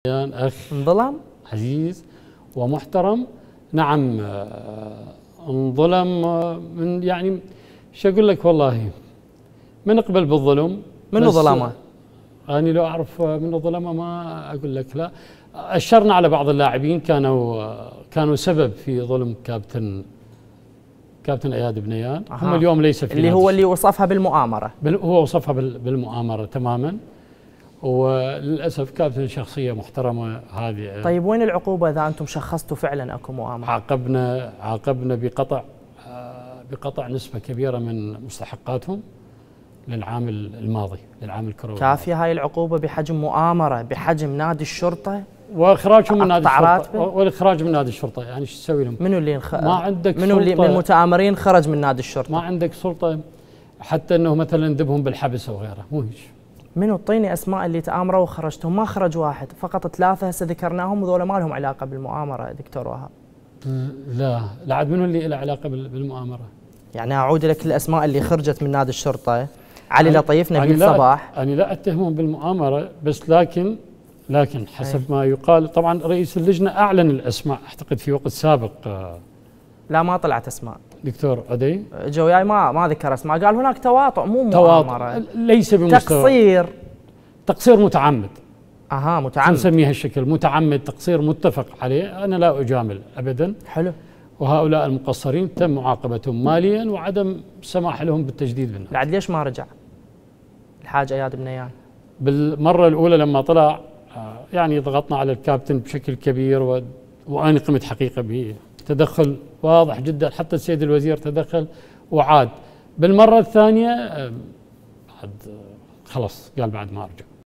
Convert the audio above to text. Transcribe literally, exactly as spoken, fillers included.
أخ انظلم عزيز ومحترم. نعم انظلم من يعني شو أقول لك، والله من اقبل بالظلم. منو ظلمه؟ أنا لو أعرف منو ظلمه ما أقول لك لا. أشرنا على بعض اللاعبين كانوا كانوا سبب في ظلم كابتن كابتن اياد بنيان. أها. هم اليوم ليس في اللي هو اللي وصفها بالمؤامرة. هو وصفها بالمؤامرة تماما، وللأسف كابتن شخصية محترمة هذه. طيب وين العقوبة إذا أنتم شخصتوا فعلا أكو مؤامرة؟ عاقبنا عاقبنا بقطع بقطع نسبة كبيرة من مستحقاتهم للعام الماضي، للعام الكروي. كافية هاي العقوبة بحجم مؤامرة بحجم نادي الشرطة واخراجهم من نادي الشرطة والاخراج من نادي الشرطة؟ يعني شو تسوي لهم؟ منو اللي انخ... ما عندك منو اللي من المتآمرين خرج من نادي الشرطة؟ ما عندك سلطة حتى انه مثلا ندبهم بالحبس او غيره، مو هيك. منو اعطيني اسماء اللي تآمروا وخرجتهم؟ ما خرج واحد، فقط ثلاثة هسه ذكرناهم وذولا ما لهم علاقة بالمؤامرة دكتور وهاب. لا لا عاد منو اللي له علاقة بالمؤامرة؟ يعني اعود لك الاسماء اللي خرجت من نادي الشرطة: علي لطيف، نبيل صباح. انا لا اتهمهم بالمؤامرة، بس لكن لكن حسب ما يقال طبعا رئيس اللجنة اعلن الاسماء اعتقد في وقت سابق. لا ما طلعت اسماء. دكتور عدي جو وياي ما ما ذكر اسماء، قال هناك تواطؤ مو مؤامرة. ليس بمستوى تقصير تقصير متعمد. اها متعمد نسميها الشكل متعمد، تقصير متفق عليه. انا لا اجامل ابدا. حلو. وهؤلاء المقصرين تم معاقبتهم ماليا وعدم السماح لهم بالتجديد بالنار. بعد ليش ما رجع الحاج اياد بنيان؟ بالمرة الأولى لما طلع يعني ضغطنا على الكابتن بشكل كبير، و... وأنا قمت حقيقة بتدخل واضح جدا، حتى السيد الوزير تدخل وعاد. بالمرة الثانية بعد خلص قال بعد ما أرجع.